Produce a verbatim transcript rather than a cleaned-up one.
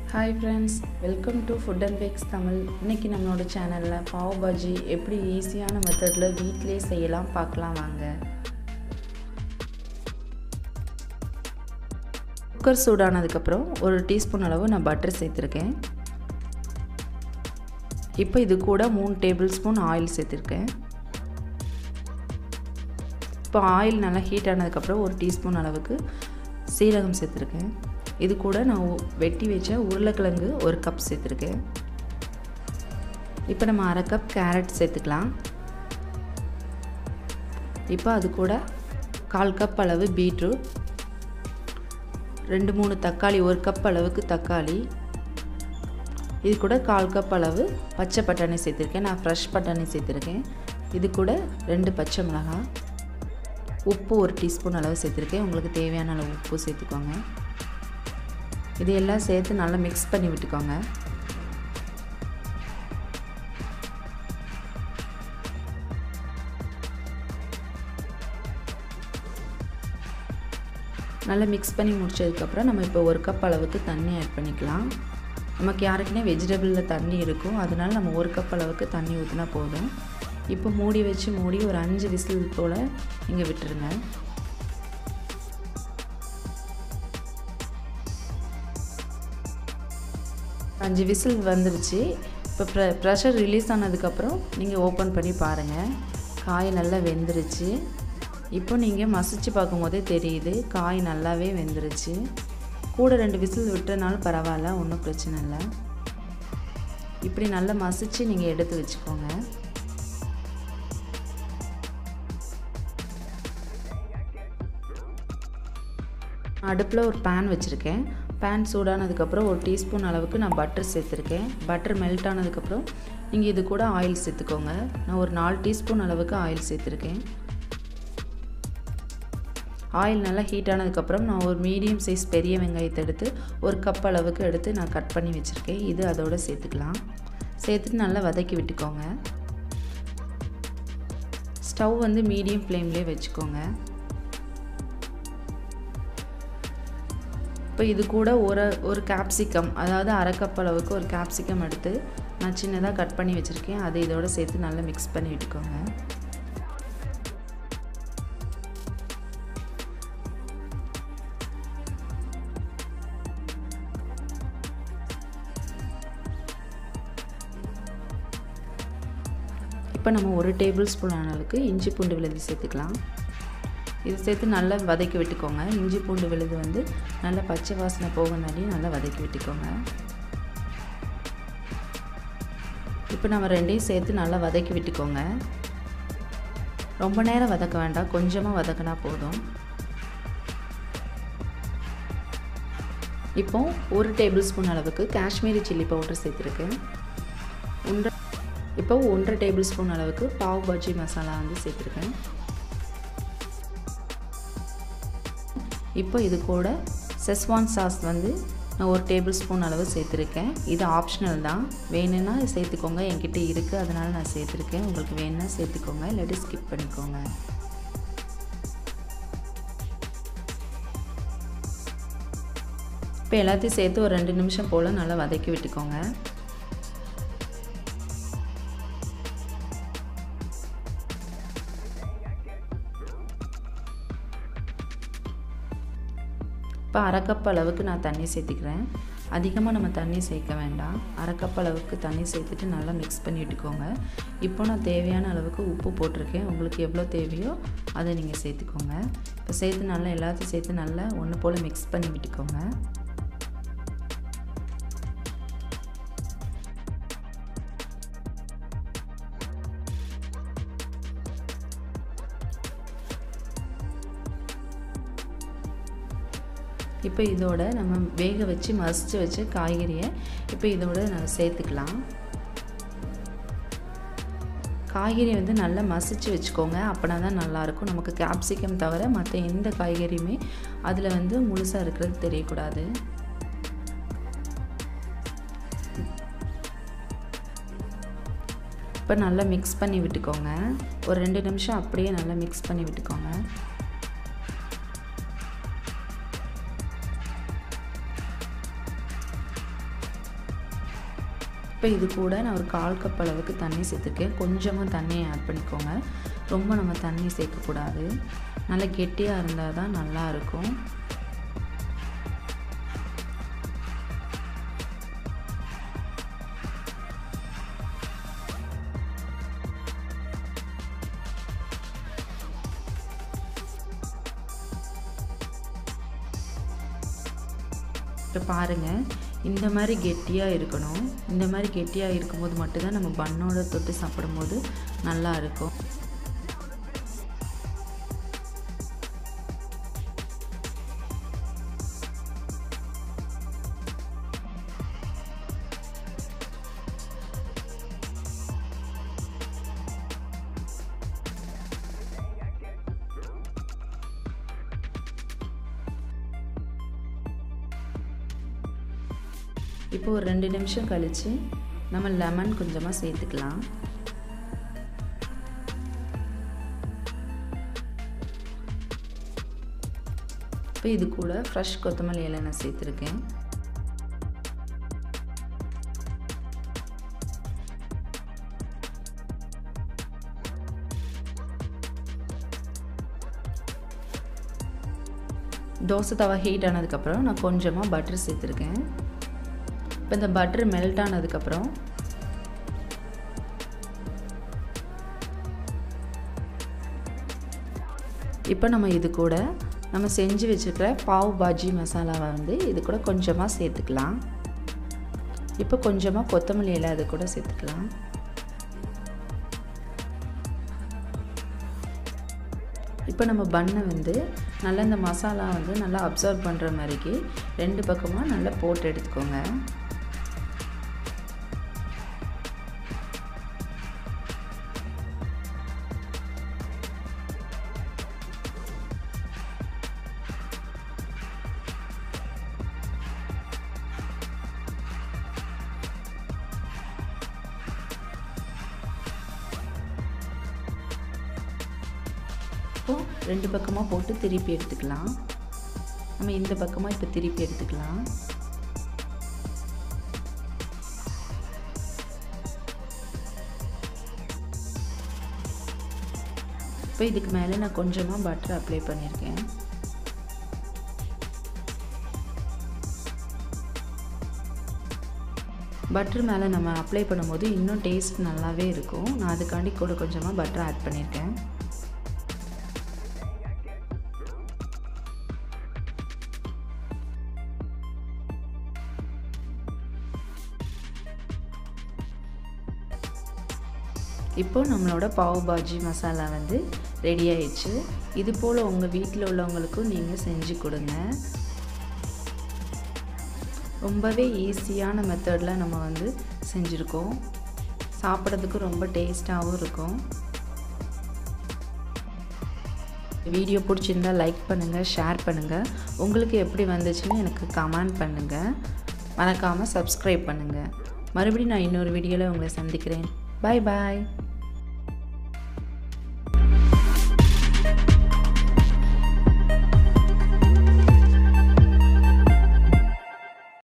Hi friends, welcome to Food and Bakes Tamil. இன்னைக்கு நம்மளோட சேனல்ல பாவ் பாஜி எப்படி ஈஸியான மெத்தட்ல வீட்லயே செய்யலாம் பார்க்கலாம் வாங்க. குக்கர் சூடானதுக்கு அப்புறம் ஒரு டீஸ்பூன் அளவு நான் பட்டர் சேர்த்திருக்கேன். இப்போ இது கூட மூணு டேபிள் ஸ்பூன் ஆயில் சேர்த்திருக்கேன். இப்போ ஆயில் நல்லா ஹீட் ஆனதுக்கு அப்புறம் ஒரு டீஸ்பூன் அளவுக்கு சீரகம் சேர்த்திருக்கேன். இது கூட நான் வெட்டி வச்ச உருளைக்கிழங்கு ஒரு கப் சேர்த்திருக்கேன். இப்போ நம்ம அரை கப் கேரட் சேர்த்துக்கலாம். இப்போ அது கூட கால் கப் அளவு பீட்ரூட், ரெண்டு மூணு தக்காளி, ஒரு கப் அளவுக்கு தக்காளி, இது கூட கால் கப் அளவு பச்சை பட்டாணி சேர்த்துருக்கேன். நான் ஃப்ரெஷ் பட்டாணி சேர்த்துருக்கேன். இது கூட ரெண்டு பச்சை மிளகாய், உப்பு ஒரு டீஸ்பூன் அளவு சேர்த்துருக்கேன். உங்களுக்கு தேவையான அளவு உப்பு சேர்த்துக்கோங்க. இது எல்லாம் சேர்த்து நல்லா மிக்ஸ் பண்ணி விட்டுக்கோங்க. நல்லா மிக்ஸ் பண்ணி முடிச்சதுக்கப்புறம் நம்ம இப்போ ஒரு கப் அளவுக்கு தண்ணி ஆட் பண்ணிக்கலாம். நமக்கு யாருக்குனே வெஜிடபிளில் தண்ணி இருக்கும், அதனால நம்ம ஒரு கப் அளவுக்கு தண்ணி ஊற்றினா போதும். இப்போ மூடி வச்சு மூடி ஒரு அஞ்சு விசில் போல் இங்கே விட்டுருங்க. அஞ்சு விசில் வந்துருச்சு. இப்போ ப்ரெ ப்ரெஷர் ரிலீஸ் ஆனதுக்கப்புறம் நீங்கள் ஓப்பன் பண்ணி பாருங்கள். காய் நல்லா வெந்துருச்சு. இப்போ நீங்கள் மசிச்சு பார்க்கும்போதே தெரியுது காய் நல்லாவே வெந்துருச்சு. கூட ரெண்டு விசில் விட்டுறனாலும் பரவாயில்ல, ஒன்றும் பிரச்சனை இல்லை. இப்படி நல்லா மசிச்சு நீங்கள் எடுத்து வச்சுக்கோங்க. அடுப்பில் ஒரு பேன் வச்சுருக்கேன். பேன் சூடானதுக்கப்புறம் ஒரு டீஸ்பூன் அளவுக்கு நான் பட்டர் சேர்த்துருக்கேன். பட்டர் மெல்ட் ஆனதுக்கப்புறம் நீங்கள் இது கூட ஆயில் சேர்த்துக்கோங்க. நான் ஒரு நாலு டீஸ்பூன் அளவுக்கு ஆயில் சேர்த்துருக்கேன். ஆயில் நல்லா ஹீட் ஆனதுக்கப்புறம் நான் ஒரு மீடியம் சைஸ் பெரிய வெங்காயத்தை எடுத்து ஒரு கப் அளவுக்கு எடுத்து நான் கட் பண்ணி வச்சுருக்கேன். இது அதோடு சேர்த்துக்கலாம். சேர்த்துட்டு நல்லா வதக்கி விட்டுக்கோங்க. ஸ்டவ் வந்து மீடியம் ஃப்ளேம்லேயே வச்சுக்கோங்க. இப்போ இது கூட ஒரு ஒரு கேப்சிகம், அதாவது அரை கப் அளவுக்கு ஒரு கேப்சிகம் எடுத்து நான் சின்னதாக கட் பண்ணி வச்சுருக்கேன். அதை இதோடு சேர்த்து நல்லா மிக்ஸ் பண்ணி விட்டுக்கோங்க. இப்போ நம்ம ஒரு டேபிள் ஸ்பூன் அளவுக்கு இஞ்சி பூண்டு விழுது சேர்த்துக்கலாம். இது சேர்த்து நல்லா வதக்கி விட்டுக்கோங்க. இஞ்சி பூண்டு விழுது வந்து நல்லா பச்சை வாசனை போகனாலே நல்லா வதக்கி விட்டுக்கோங்க. இப்போ நம்ம ரெண்டையும் சேர்த்து நல்லா வதக்கி விட்டுக்கோங்க. ரொம்ப நேரம் வதக்க வேண்டாம், கொஞ்சமாக வதக்கினா போதும். இப்போ ஒரு டேபிள் ஸ்பூன் அளவுக்கு காஷ்மீரி சில்லி பவுடர் சேர்த்துருக்கேன். ஒன்றரை இப்போ ஒன்றரை டேபிள் ஸ்பூன் அளவுக்கு பாவ் பாஜி மசாலா வந்து சேர்த்துருக்கேன். இப்போ இது கூட செஸ்வான் சாஸ் வந்து நான் ஒரு டேபிள் ஸ்பூன் அளவு சேர்த்துருக்கேன். இது ஆப்ஷனல் தான், வேணும்னா சேர்த்துக்கோங்க. என்கிட்ட இருக்குது அதனால் நான் சேர்த்துருக்கேன். உங்களுக்கு வேணும்னா சேர்த்துக்கோங்க, இல்லாட்டி ஸ்கிப் பண்ணிக்கோங்க. இப்போ எல்லாத்தையும் சேர்த்து ஒரு ரெண்டு நிமிஷம் போல் நல்லா வதக்கி விட்டுக்கோங்க. இப்போ அரை கப் அளவுக்கு நான் தண்ணி சேர்த்துக்கிறேன். அதிகமாக நம்ம தண்ணி சேர்க்க வேண்டாம். அரை கப் அளவுக்கு தண்ணி சேர்த்துட்டு நல்லா மிக்ஸ் பண்ணி விட்டுக்கோங்க. இப்போ நான் தேவையான அளவுக்கு உப்பு போட்டிருக்கேன். உங்களுக்கு எவ்வளோ தேவையோ அதை நீங்கள் சேர்த்துக்கோங்க. இப்போ சேர்த்து நல்லா எல்லாத்தையும் சேர்த்து நல்லா ஒன்று போல் மிக்ஸ் பண்ணி விட்டுக்கோங்க. இப்போ இதோட நம்ம வேக வச்சு மசிச்சு வச்சு காய்கறியை இப்போ இதோட நம்ம சேர்த்துக்கலாம். காய்கறி வந்து நல்லா மசிச்சு வச்சுக்கோங்க, அப்படின்னா தான் நல்லாயிருக்கும். நமக்கு கேப்சிகம் தவிர மற்ற எந்த காய்கறியுமே அதில் வந்து முழுசாக இருக்கிறது தெரியக்கூடாது. இப்போ நல்லா மிக்ஸ் பண்ணி விட்டுக்கோங்க. ஒரு ரெண்டு நிமிஷம் அப்படியே நல்லா மிக்ஸ் பண்ணி விட்டுக்கோங்க. இப்போ இது கூட நான் ஒரு கால் கப் அளவுக்கு தண்ணி சேர்த்துருக்கேன். கொஞ்சமாக தண்ணியை ஆட் பண்ணிக்கோங்க. ரொம்ப நம்ம தண்ணி சேர்க்கக்கூடாது. நல்லா கெட்டியாக இருந்தால் தான் நல்லாயிருக்கும். இப்போ பாருங்கள், இந்த மாதிரி கெட்டியாக இருக்கணும். இந்த மாதிரி கெட்டியாக இருக்கும்போது மட்டும்தான் நம்ம பன்னோட தொட்டு சாப்பிடும்போது நல்லா இருக்கும். இப்போ ஒரு ரெண்டு நிமிஷம் கழித்து நம்ம லெமன் கொஞ்சமாக சேர்த்துக்கலாம். இப்போ இது கூட ஃப்ரெஷ் கொத்தமல்லி இலை நான் சேர்த்துருக்கேன். தோசை தவா ஹீட் ஆனதுக்கப்புறம் நான் கொஞ்சமாக பட்டர் சேர்த்துருக்கேன். இப்போ இந்த பட்டர் மெல்ட் ஆனதுக்கப்புறம் இப்போ நம்ம இது கூட நம்ம செஞ்சு வச்சுருக்கிற பாவ் பாஜி மசாலாவை வந்து இது கூட கொஞ்சமாக சேர்த்துக்கலாம். இப்போ கொஞ்சமாக கொத்தமல்லி இலை அது கூட சேர்த்துக்கலாம். இப்போ நம்ம பண்ணை வந்து நல்லா இந்த மசாலா வந்து நல்லா அப்சர்வ் பண்ணுற மாதிரிக்கு ரெண்டு பக்கமாக நல்லா போட்டு எடுத்துக்கோங்க. இப்போ ரெண்டு பக்கமாக போட்டு திருப்பி எடுத்துக்கலாம். நம்ம இந்த பக்கமாக இப்போ திருப்பி எடுத்துக்கலாம். இப்போ இதுக்கு மேலே நான் கொஞ்சமாக பட்டர் அப்ளை பண்ணியிருக்கேன். பட்டர் மேலே நம்ம அப்ளை பண்ணும்போது இன்னும் டேஸ்ட் நல்லாவே இருக்கும். நான் அதுக்காண்டி கூட கொஞ்சமாக பட்டர் ஆட் பண்ணியிருக்கேன். இப்போ நம்மளோட பாவ் பாஜி மசாலா வந்து ரெடி ஆயிடுச்சு. இது போல் உங்கள் வீட்டில் உள்ளவங்களுக்கும் நீங்கள் செஞ்சு கொடுங்க. ரொம்பவே ஈஸியான மெத்தடில் நம்ம வந்து செஞ்சுருக்கோம். சாப்பிட்றதுக்கு ரொம்ப டேஸ்ட்டாகவும் இருக்கும். வீடியோ பிடிச்சிருந்தால் லைக் பண்ணுங்கள், ஷேர் பண்ணுங்கள். உங்களுக்கு எப்படி வந்துச்சுன்னு எனக்கு கமெண்ட் பண்ணுங்கள். மறக்காமல் சப்ஸ்கிரைப் பண்ணுங்கள். மறுபடியும் நான் இன்னொரு வீடியோவில் உங்களை சந்திக்கிறேன். பாய் பாய்.